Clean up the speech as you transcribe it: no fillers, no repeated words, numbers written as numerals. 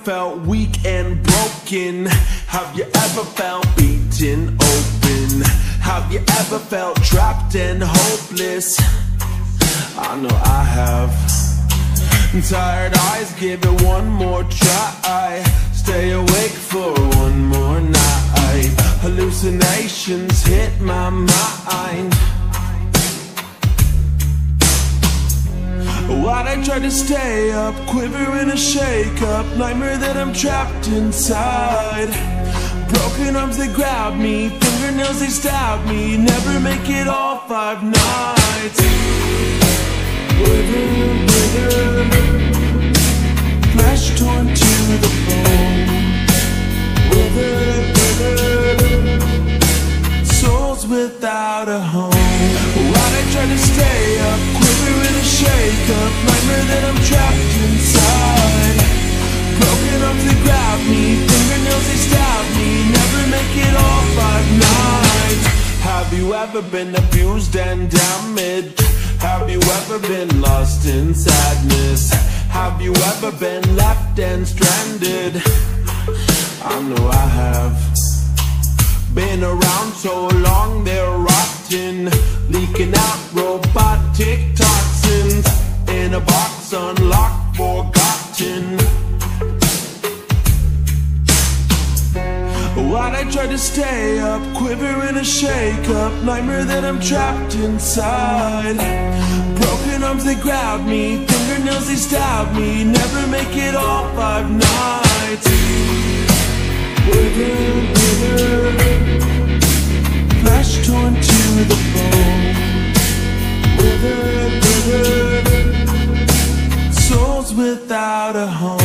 felt weak and broken? Have you ever felt beaten open? Have you ever felt trapped and hopeless? I know I have. Tired eyes, give it one more try. Stay awake for one more night. Hallucinations hit my mind. Why'd I try to stay up, quiver in a shake-up, nightmare that I'm trapped inside. Broken arms that grab me, fingernails they stab me, never make it all 5 nights. Wither, flesh torn to the bone. Wither, souls without a home. Why'd I try to stay up, quiver in a shake-up, nightmare that I'm trapped inside. Broken arms that grab me, fingernails they stab me, never make it all 5 nights. Have you ever been abused and damaged? Have you ever been lost in sadness? Have you ever been left and stranded? I know I have. Been around so long they're rotten, leaking out robotic toxins in a box unlocked, forgotten. Why'd I try to stay up, quiver in a shake-up, nightmare that I'm trapped inside. Broken arms that grab me, fingernails they stab me, never make it all 5 nights. Wither, flesh torn to the bone. Wither, souls without a home.